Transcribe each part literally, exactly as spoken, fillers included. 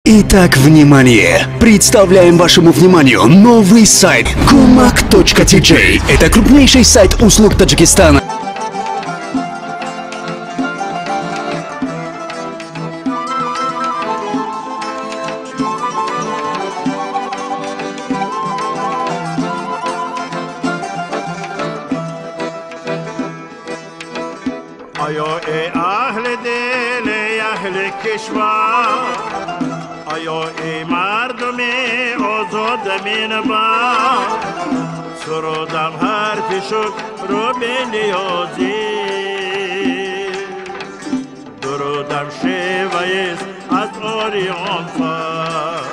Итак, внимание! Представляем вашему вниманию новый сайт Kummak точка ти джей. Это крупнейший сайт услуг Таджикистана. آیا ای اهل دل ای اهل کشور، آیا ای مردم آزاد مینبر، سرودم حرف شکر و بنیازی، درودم شیوه‌ایست از آریان فر،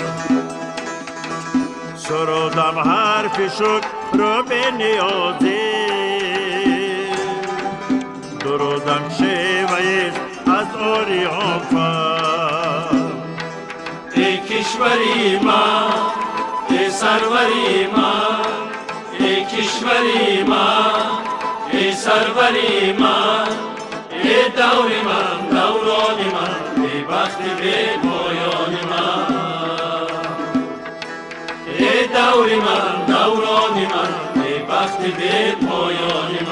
سرودم حرف شکر و بنیازی، درودم شیوه‌ایست از آریان فر. ای کشوری من، ای سروری من، ای کشوری من، ای سروری من، ای دور من، دوران من، ای بخت به پایان من، ای دور من، دوران من، ای بخت به پایان من.